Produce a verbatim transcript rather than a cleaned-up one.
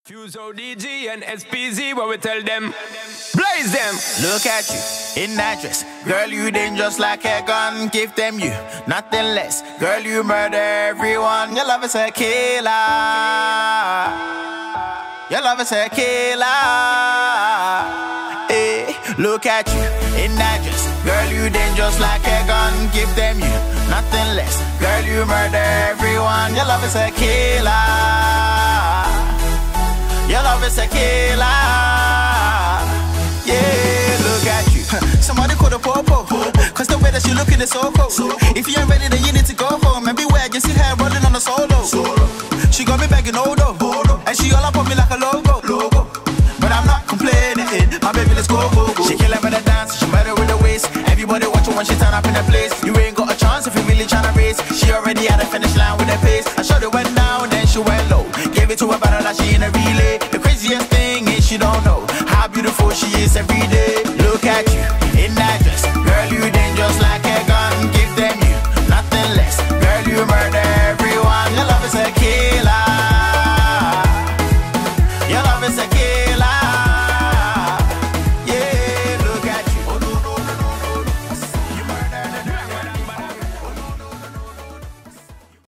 Fuse O D G and S P Z, what we tell them? Blaze them! Look at you, in that dress. Girl, you dangerous like a gun. Give them you, nothing less. Girl, you murder everyone. Your love is a killer. Your love is a killer. Hey, look at you, in that dress. Girl, you dangerous like a gun. Give them you, nothing less. Girl, you murder everyone. Your love is a killer. Your love is a killer. Yeah, look at you. Somebody call the popo, cause the way that she looking is so cold. If you ain't ready, then you need to go home. And beware, you see her rolling on the solo. She got me begging Odo, and she all up on me like a logo. But I'm not complaining, my baby, let's go, go, go. She kill her with a dance, she murder with the waist. Everybody watching when she turn up in the place. You ain't got a chance if you really tryna race. She already had a finish line with her pace. I shot it went down, then she went low. Gave it to her battle like she in a relay. The craziest thing is she don't know how beautiful she is every day.